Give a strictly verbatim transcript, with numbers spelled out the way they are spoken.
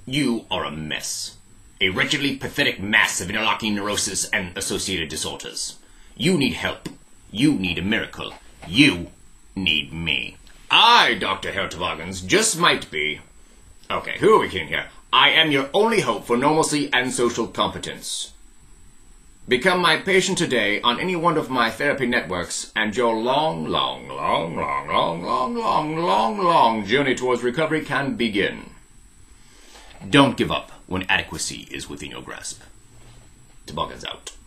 You are a mess. A wretchedly pathetic mass of interlocking neurosis and associated disorders. You need help. You need a miracle. You need me. I, Doctor HaroldToboggans, just might be... Okay, who are we kidding here? I am your only hope for normalcy and social competence. Become my patient today on any one of my therapy networks, and your long, long, long, long, long, long, long, long, long journey towards recovery can begin. Don't give up when adequacy is within your grasp. Toboggans out.